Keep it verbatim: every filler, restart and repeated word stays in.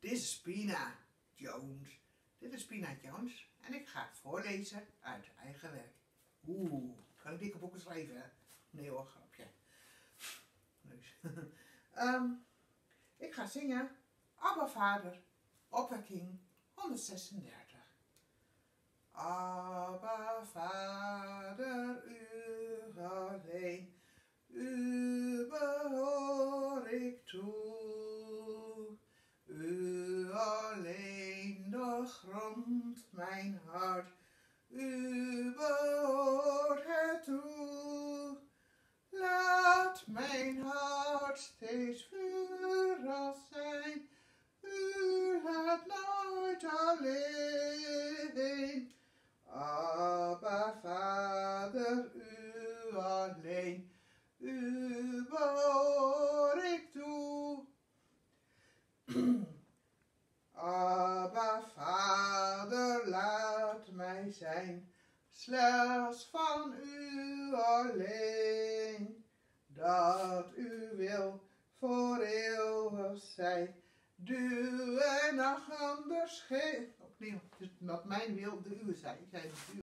Dit is Pina Jones. Dit is Pina Jones en ik ga het voorlezen uit eigen werk. Oeh, kan ik dikke boeken schrijven, hè? Nee hoor, grapje. Dus. um, ik ga zingen Abba Vader, opwekking honderdzesendertig. Abba Vader, u alleen, u behoor ik toe. U alleen doorgrondt mijn hart, u behoort het toe. Laat mijn hart steeds vurig zijn, u laat nooit alleen. Abba Vader, u alleen, u behoor ik toe. Abba Vader, laat mij zijn, slechts van u alleen. Dat uw wil voor eeuwig zij, duw en ach anders geen. Opnieuw, dus dat mijn wil de uwe zij.